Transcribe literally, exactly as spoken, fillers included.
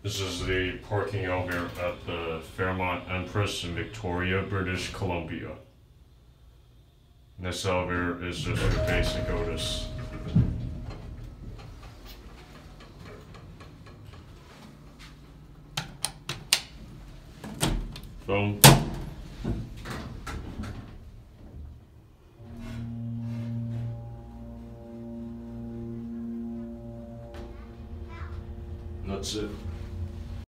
This is the parking elevator at the Fairmont Empress in Victoria, British Columbia. And this elevator is just your basic Otis. Phone.